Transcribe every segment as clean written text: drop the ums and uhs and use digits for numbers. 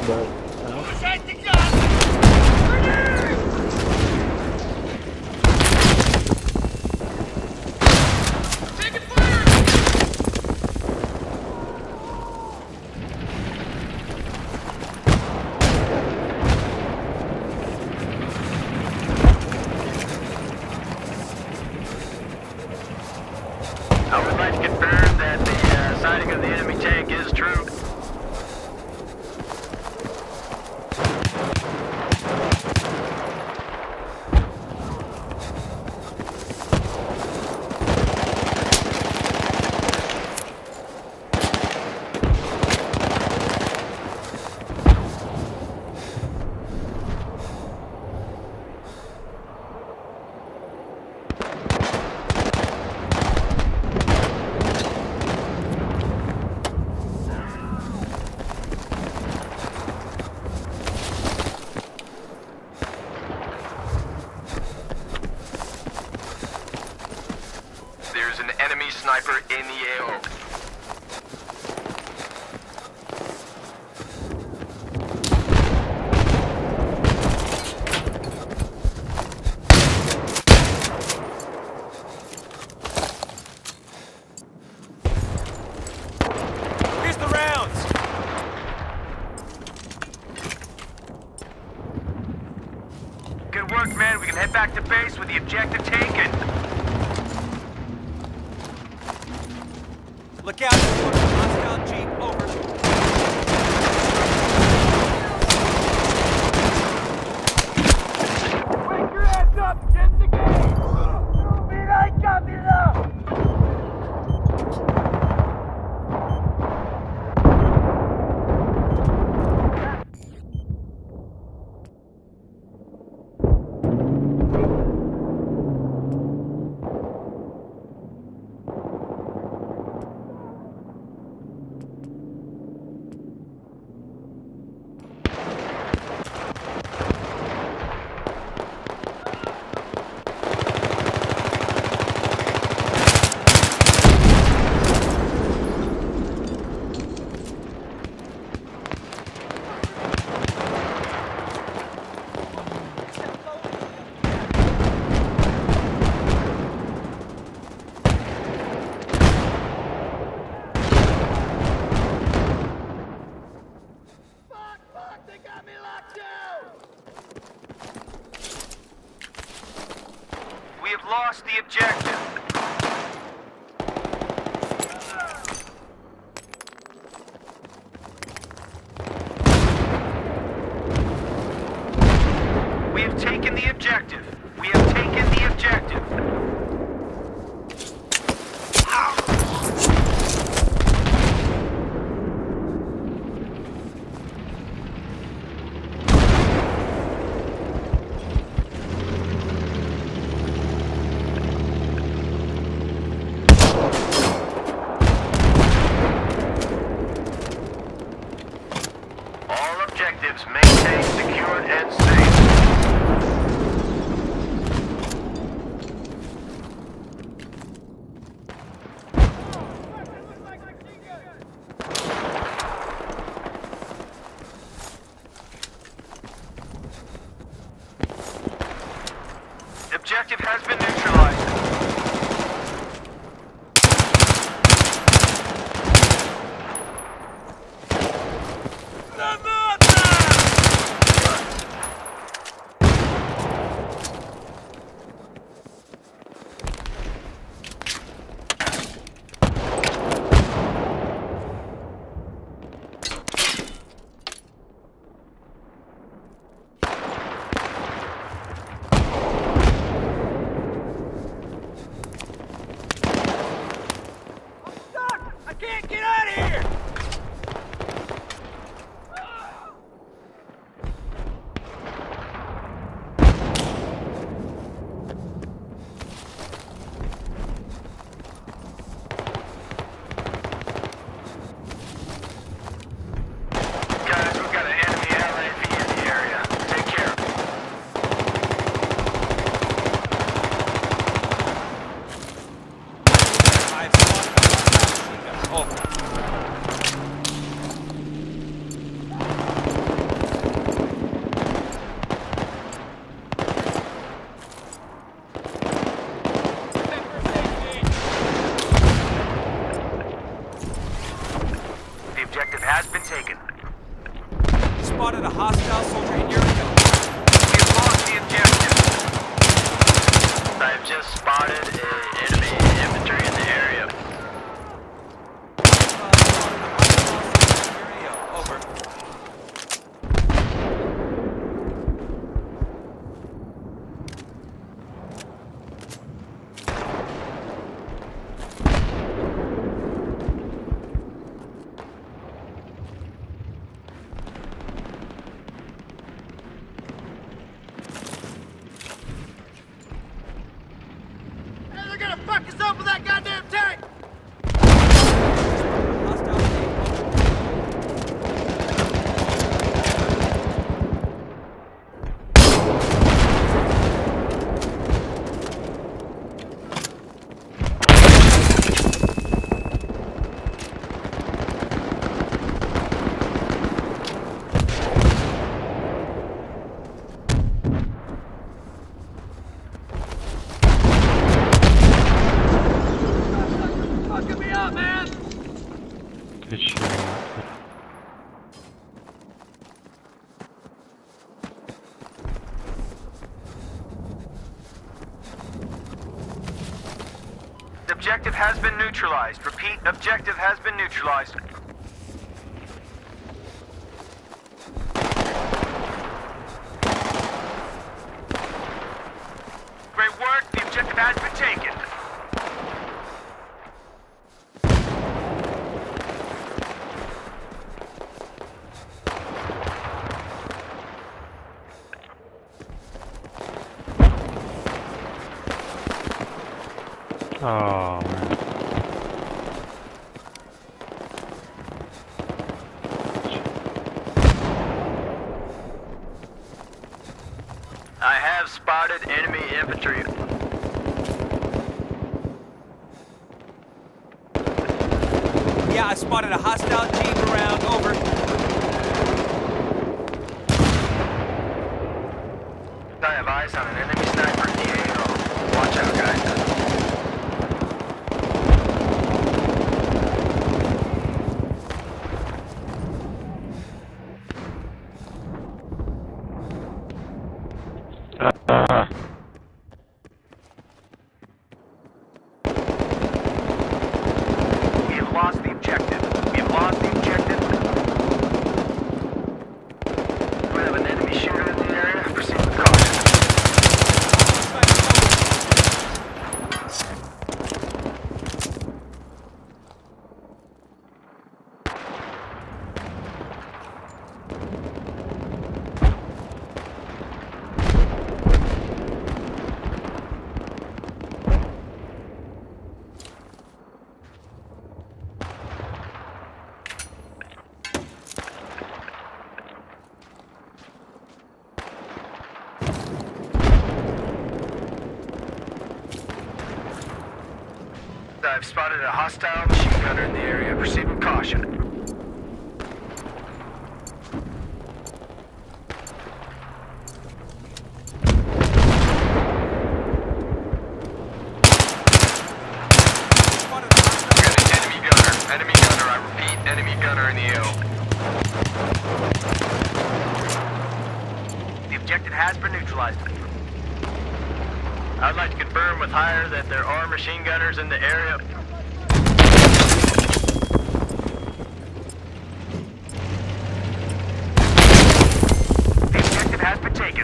but you know. I would like to confirm that the sighting of the enemy tank is true. There's an enemy sniper in the AO. Here's the rounds! Good work, man. We can head back to base with the objective taken. Look out! Hostile Jeep, over. Wake your ass up! Get in the game! We have lost the objective. We have taken the objective. We have taken the objective. All objectives maintained, secured, and safe. Objective has been neutralized. spotted a hostile soldier in your AO. We've lost the objective. I've just spotted enemy infantry in the area. Spotted a hostile soldier in your AO. Over. They're gonna fuck us up with that goddamn tank! Hostile team. Fucking me up, man! Good shit. Objective has been neutralized. Repeat, objective has been neutralized. Great work, the objective has been taken. Oh man. I have spotted enemy infantry. Yeah, I spotted a hostile jeep around. Over. I have eyes on an enemy sniper in the AO. Watch out, guys. We have lost the objective. We have lost the objective. We have an enemy shooter in the area. Proceed with caution. I've spotted a hostile machine gunner in the area. Proceed with caution. Spotted a hostile. Enemy gunner. Enemy gunner. I repeat, enemy gunner in the AO. The objective has been neutralized. I'd like to confirm with Hire that there are machine gunners in the area. The objective has been taken.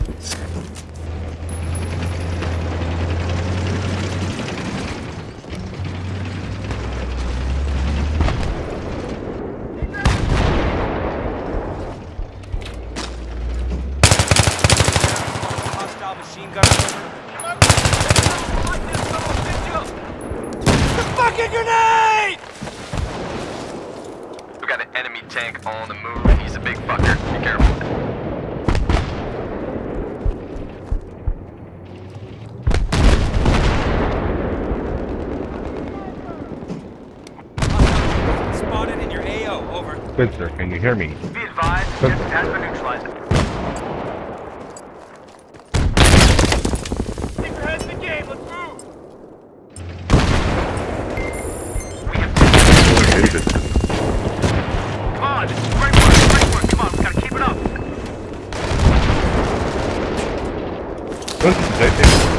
Hostile machine gun. Fucking grenade! We got an enemy tank on the move. He's a big fucker. Be careful. Spotted in your AO. Over. Spencer, can you hear me? Be advised, the objective has been neutralized. Keep your heads in the game. Let's move. We have. Come on, this is great work. Great work. Come on, we gotta keep it up. Look, it's right there.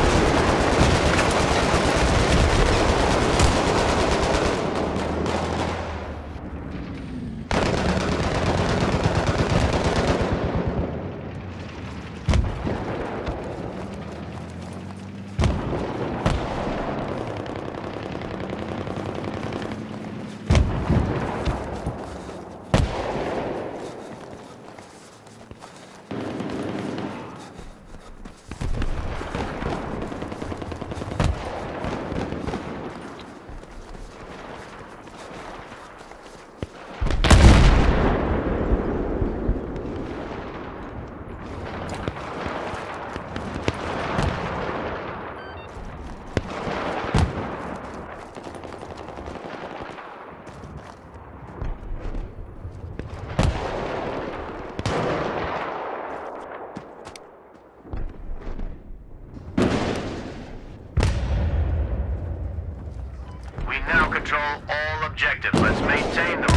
We now control all objectives. Let's maintain them.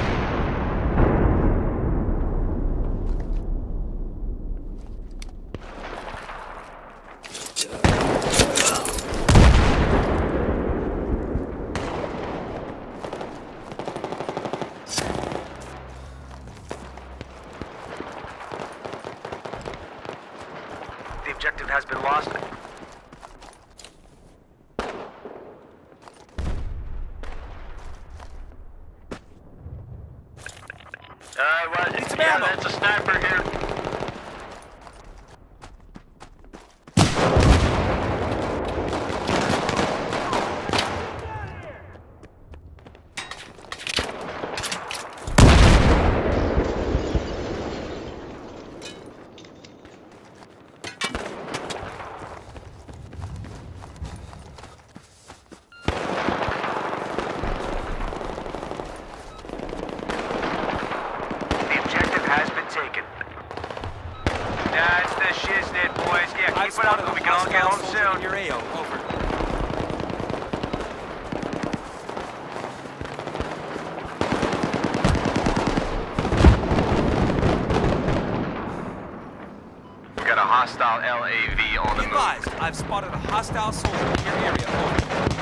The objective has been lost. Need some Yeah, ammo. that's a sniper here. That's the shiznit, boys. Yeah, keep it up so we can all get home soon. Your AO, over. We got a hostile LAV on the Be move. advised, I've spotted a hostile soldier in your area, over.